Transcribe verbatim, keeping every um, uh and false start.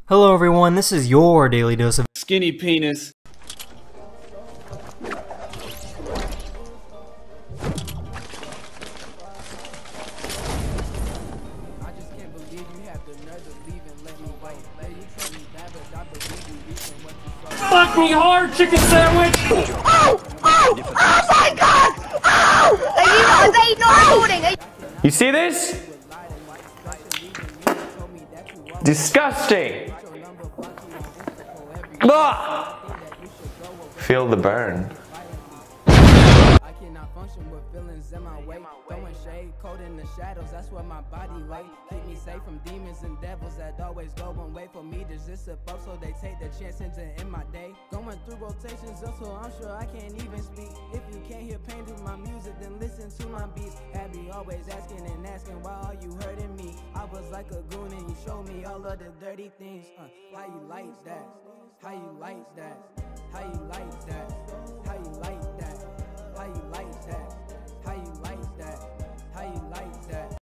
Hello everyone, this is your daily dose of skinny penis. Fuck me hard, chicken sandwich! Oh! Oh! Oh my god! Oh! Are you, are they not recording? Are you You see this? Disgusting! Ugh. Feel the burn. I cannot function with feelings in my way. Throwing shade, cold in the shadows, that's where my body lay. Keep me safe from demons and devils that always go and wait for me to just slip up, so they take the chance into in my day. Going through rotations up, so I'm sure I can't even speak. If you can't hear pain through my music, then listen to my beats. Abby always asking and asking, why are you hurting me? I was like a goon and you showed me all of the dirty things. Uh, how you like that? How you like that? How you like that?